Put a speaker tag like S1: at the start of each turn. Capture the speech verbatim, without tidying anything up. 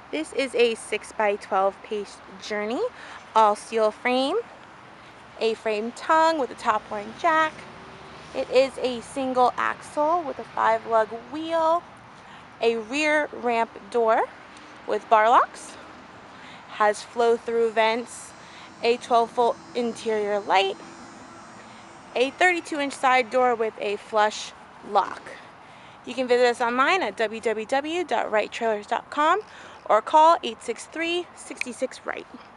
S1: This is a six by twelve page journey, all steel frame, A-frame tongue with a top line jack. It is a single axle with a five lug wheel, a rear ramp door with bar locks, has flow-through vents, a twelve volt interior light, a thirty-two inch side door with a flush lock. You can visit us online at w w w dot right trailers dot com or call eight six three, six six right.